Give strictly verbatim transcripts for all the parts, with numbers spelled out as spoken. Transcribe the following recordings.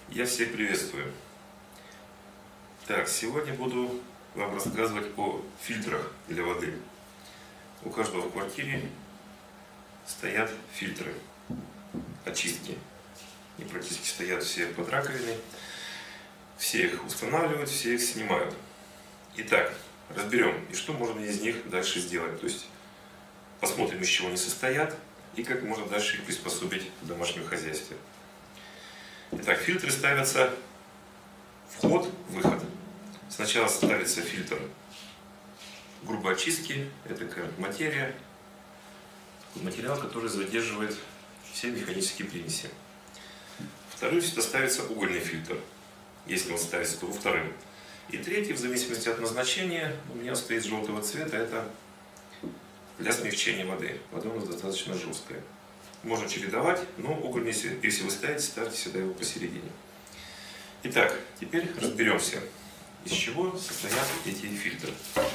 Я всех приветствую. Так, сегодня буду вам рассказывать о фильтрах для воды. У каждого в квартире стоят фильтры очистки. И практически стоят все под раковиной. Все их устанавливают, все их снимают. Итак, разберем, и что можно из них дальше сделать. То есть посмотрим, из чего они состоят и как можно дальше их приспособить в домашнем хозяйстве. Итак, фильтры ставятся вход-выход. Сначала ставится фильтр грубой очистки, это материя, материал, который задерживает все механические примеси. Второй всегда ставится угольный фильтр, если он ставится, то во вторым. И третий, в зависимости от назначения, у меня стоит желтого цвета, это для смягчения воды. Вода у нас достаточно жесткая. Можно чередовать, но угольный, если вы ставите, ставьте всегда его посередине. Итак, теперь разберемся, из чего состоят эти фильтры.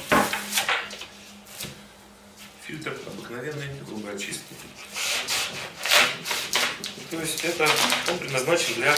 Фильтр обыкновенной грубой очистки. То есть это он предназначен для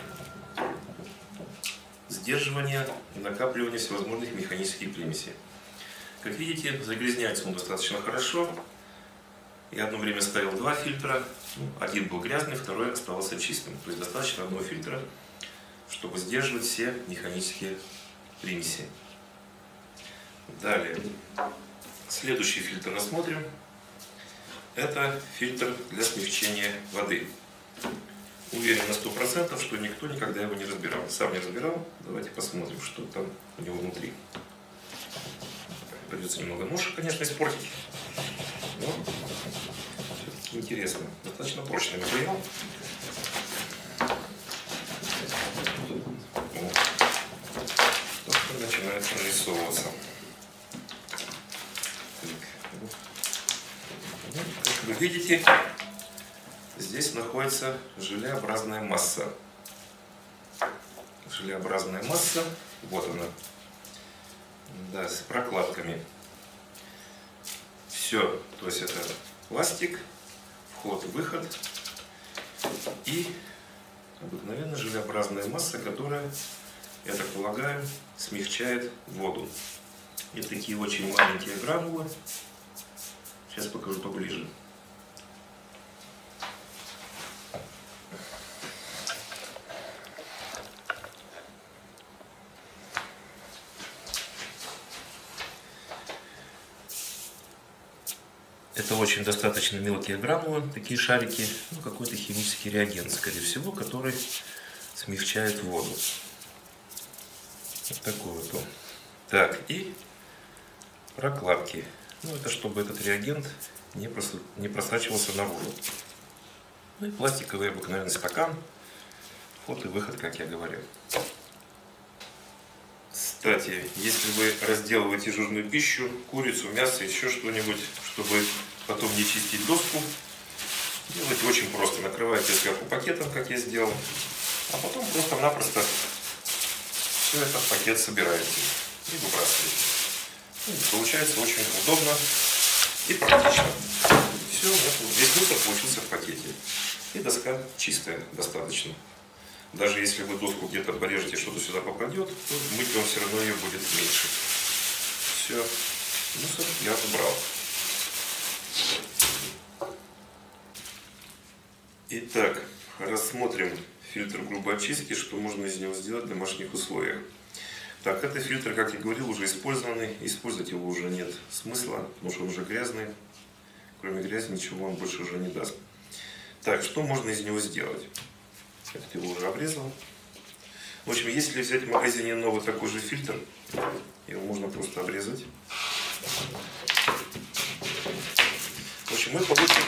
сдерживания и накапливания всевозможных механических примесей. Как видите, загрязняется он достаточно хорошо. Я одно время ставил два фильтра. Один был грязный, второй оставался чистым. То есть достаточно одного фильтра, чтобы сдерживать все механические примеси. Далее. Следующий фильтр рассмотрим. Это фильтр для смягчения воды. Уверен на сто процентов, что никто никогда его не разбирал. Сам не разбирал. Давайте посмотрим, что там у него внутри. Придется немного ножа, конечно, испортить. Но все-таки интересно. Достаточно прочный материал. Что-то начинает нарисовываться. Как вы видите, здесь находится желеобразная масса. Желеобразная масса. Вот она. Да, с прокладками. Все, то есть это пластик, вход-выход и обыкновенная желеобразная масса, которая, я так полагаю, смягчает воду. И такие очень маленькие гранулы. Сейчас покажу поближе. Это очень достаточно мелкие гранулы, такие шарики, ну, какой-то химический реагент, скорее всего, который смягчает воду. Вот такой вот он. Так, и прокладки. Ну, это чтобы этот реагент не, прос... не просачивался наружу. Ну и пластиковый обыкновенный стакан. Вход и выход, как я говорил. Кстати, если вы разделываете жирную пищу, курицу, мясо, еще что-нибудь, чтобы потом не чистить доску, делайте очень просто. Накрываете сверху пакетом, как я сделал, а потом просто-напросто все это в пакет собираете и выбрасываете. Ну, получается очень удобно и практично. Все, весь мусор получился в пакете. И доска чистая достаточно. Даже если вы доску где-то порежете, что-то сюда попадет, то мыть вам все равно ее будет меньше. Все, мусор я убрал. Итак, рассмотрим фильтр грубой очистки, что можно из него сделать в домашних условиях. Так, это фильтр, как я говорил, уже использованный. Использовать его уже нет смысла, потому что он уже грязный. Кроме грязи ничего он больше уже не даст. Так, что можно из него сделать? Я его уже обрезал. В общем, если взять в магазине новый такой же фильтр, его можно просто обрезать. В общем, мы получим...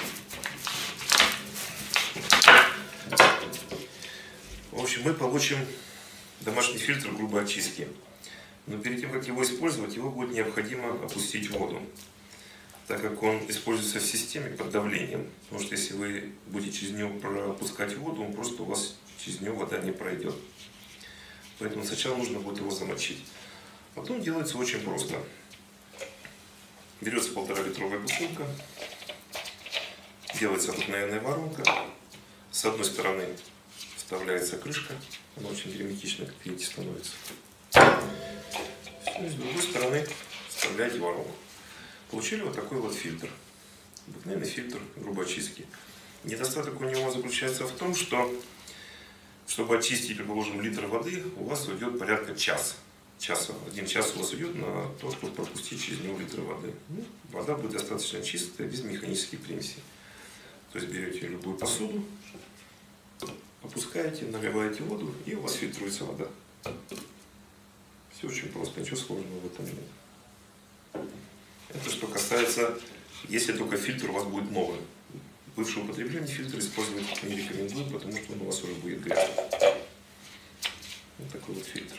В общем, мы получим домашний фильтр грубой очистки. Но перед тем, как его использовать, его будет необходимо опустить в воду, так как он используется в системе под давлением. Потому что если вы будете через него пропускать воду, он просто у вас через него вода не пройдет. Поэтому сначала нужно будет его замочить. Потом делается очень просто. Берется полтора литровая бутылка, делается обыкновенная воронка. С одной стороны вставляется крышка, она очень герметично, как видите, становится. И с другой стороны вставляете воронку. Получили вот такой вот фильтр. Обыкновенный фильтр грубоочистки. Недостаток у него заключается в том, что чтобы очистить, предположим, литр воды, у вас уйдет порядка часа. часа. Один час у вас уйдет на то, чтобы пропустить через него литр воды. Ну, вода будет достаточно чистая, без механических примесей. То есть берете любую посуду, опускаете, наливаете воду, и у вас фильтруется вода. Все очень просто, ничего сложного в этом нет. Это что касается, если только фильтр у вас будет новый. Бывшее употребление фильтр использовать не рекомендую, потому что он у вас уже будет грязный. Вот такой вот фильтр.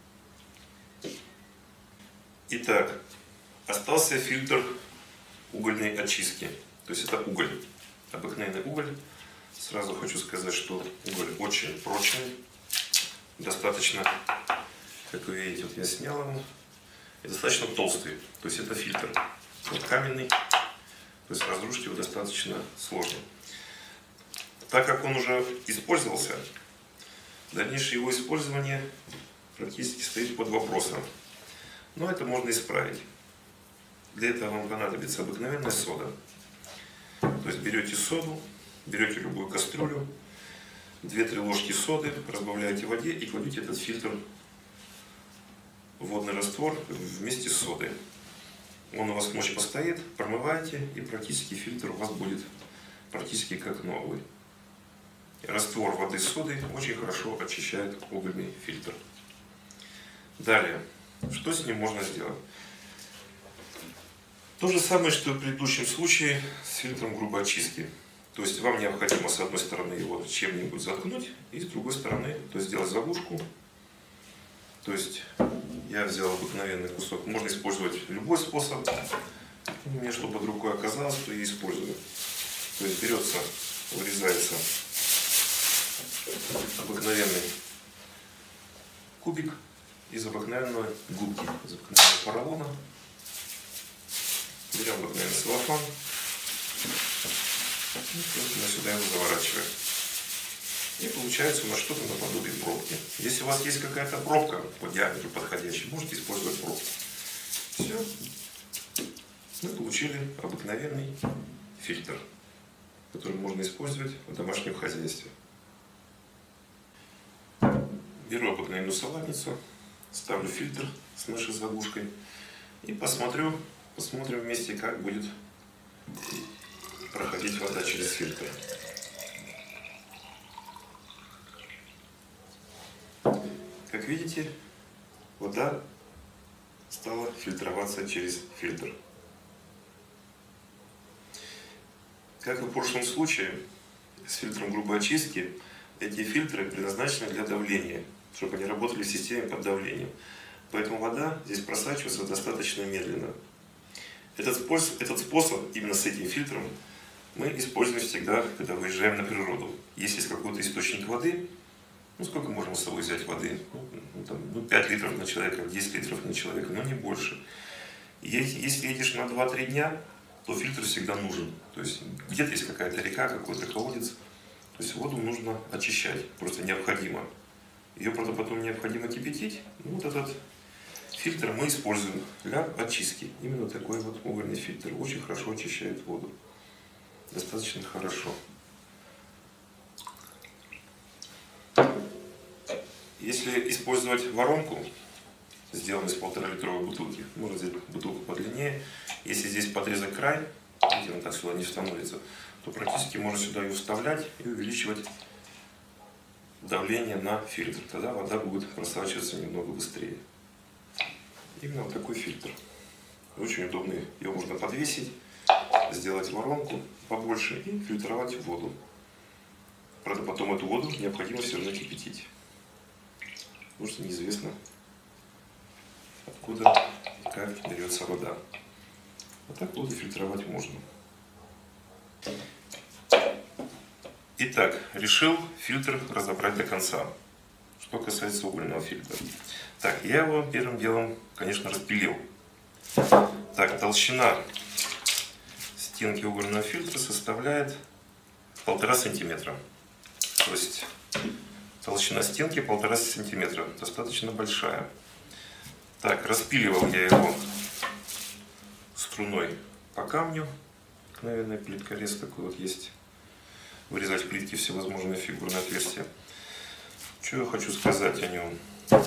Итак, остался фильтр угольной очистки. То есть это уголь, обыкновенный уголь. Сразу хочу сказать, что уголь очень прочный, достаточно, как вы видите, вот я снял его, и достаточно толстый. То есть это фильтр. Вот каменный. То есть разрушить его достаточно сложно. Так как он уже использовался, дальнейшее его использование практически стоит под вопросом. Но это можно исправить. Для этого вам понадобится обыкновенная сода. То есть берете соду, берете любую кастрюлю, две-три ложки соды, разбавляете в воде и кладете этот фильтр в водный раствор вместе с содой. Он у вас ночь постоит, промываете, и практически фильтр у вас будет практически как новый. Раствор воды с содой очень хорошо очищает угольный фильтр. Далее, что с ним можно сделать? То же самое, что и в предыдущем случае с фильтром грубой очистки. То есть вам необходимо с одной стороны его чем-нибудь заткнуть, и с другой стороны то есть сделать заглушку. То есть я взял обыкновенный кусок. Можно использовать любой способ. У меня что под рукой оказалось, то я использую. То есть берется, вырезается обыкновенный кубик из обыкновенной губки, из обыкновенного поролона. Берем обыкновенный целлофан и просто сюда его заворачиваем. И получается у нас что-то наподобие пробки. Если у вас есть какая-то пробка по диаметру подходящая, можете использовать пробку. Все. Мы получили обыкновенный фильтр, который можно использовать в домашнем хозяйстве. Беру обыкновенную салатницу, ставлю фильтр с нашей заглушкой и посмотрю, посмотрим вместе, как будет проходить вода через фильтр. Как видите, вода стала фильтроваться через фильтр. Как и в прошлом случае, с фильтром грубой очистки, эти фильтры предназначены для давления, чтобы они работали в системе под давлением. Поэтому вода здесь просачивается достаточно медленно. Этот способ, этот способ именно с этим фильтром мы используем всегда, когда выезжаем на природу. Если есть какой-то источник воды, ну сколько можем с собой взять воды? Ну, там, ну, пять литров на человека, десять литров на человека, но не больше. Если, если едешь на два-три дня, то фильтр всегда нужен. То есть где-то есть какая-то река, какой-то колодец. То есть воду нужно очищать, просто необходимо. Ее, правда, потом необходимо кипятить. Ну, вот этот фильтр мы используем для очистки. Именно такой вот угольный фильтр. Очень хорошо очищает воду. Достаточно хорошо. Если использовать воронку, сделанную из полуторалитровой бутылки, можно взять бутылку подлиннее. Если здесь подрезать край, видите, он так сюда не становится, то практически можно сюда ее вставлять и увеличивать давление на фильтр. Тогда вода будет просачиваться немного быстрее. Именно вот такой фильтр. Очень удобный. Его можно подвесить, сделать воронку побольше и фильтровать воду. Правда, потом эту воду необходимо все равно кипятить. Потому что неизвестно, откуда и как берется вода. А так воду фильтровать можно. Итак, решил фильтр разобрать до конца. Что касается угольного фильтра. Так, я его первым делом, конечно, распилил. Так, толщина стенки угольного фильтра составляет полтора сантиметра. То есть Толщина стенки полтора сантиметра, достаточно большая. Так, распиливал я его струной по камню. Обыкновенная плиткорез такой вот есть. Вырезать в плитке всевозможные фигурные отверстия. Что я хочу сказать о нем?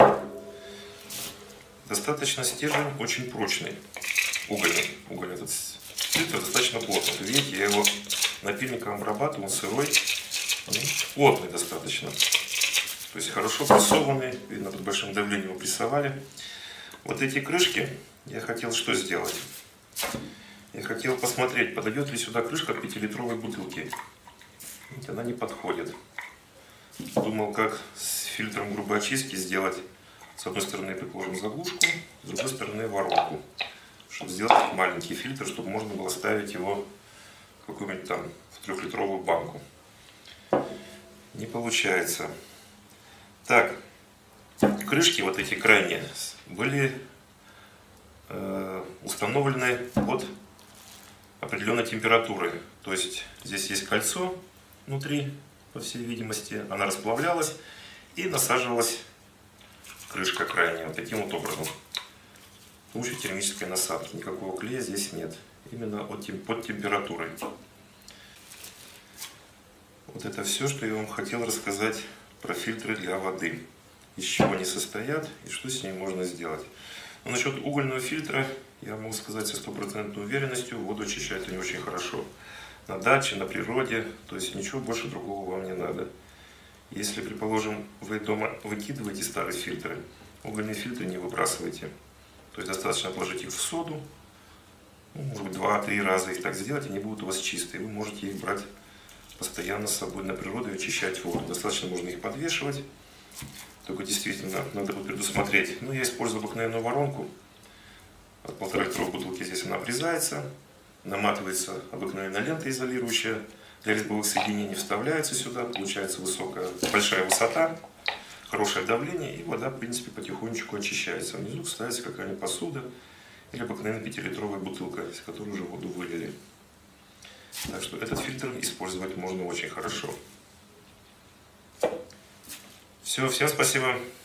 Достаточно стержень очень прочный. Угольный. Уголь этот фильтр достаточно плотный. Видите, я его напильником обрабатываю, он сырой. Он плотный достаточно. То есть хорошо прессованный. Видно, под большим давлением его прессовали. Вот эти крышки я хотел что сделать? Я хотел посмотреть, подойдет ли сюда крышка к пятилитровой бутылке. Вот она не подходит. Думал, как с фильтром грубой очистки сделать. С одной стороны приложим заглушку, с другой стороны воронку. Чтобы сделать маленький фильтр, чтобы можно было ставить его в какую-нибудь там в трехлитровую банку. Не получается. Так, крышки вот эти крайние были э, установлены под определенной температурой. То есть здесь есть кольцо внутри, по всей видимости, она расплавлялась и насаживалась крышка крайняя вот таким вот образом. С помощью термической насадки. Никакого клея здесь нет. Именно от, под температурой. Вот это все, что я вам хотел рассказать про фильтры для воды. Из чего они состоят и что с ними можно сделать. Но насчет угольного фильтра я могу сказать со стопроцентной уверенностью, воду очищают они очень хорошо. На даче, на природе, то есть ничего больше другого вам не надо. Если, предположим, вы дома выкидываете старые фильтры, угольные фильтры не выбрасывайте. То есть достаточно положить их в соду, ну, может быть два-три раза их так сделать, они будут у вас чистые. Вы можете их брать постоянно с собой на природу и очищать воду. Достаточно можно их подвешивать. Только действительно надо будет предусмотреть. Ну, я использую обыкновенную воронку. От полтора литровой бутылки здесь она обрезается. Наматывается обыкновенная лента изолирующая. Для резьбовых соединений вставляется сюда. Получается высокая, большая высота. Хорошее давление. И вода, в принципе, потихонечку очищается. Внизу ставится какая-нибудь посуда. Или обыкновенная пятилитровая бутылка, из которой уже воду вылили. Так что этот фильтр использовать можно очень хорошо. Все, всем спасибо.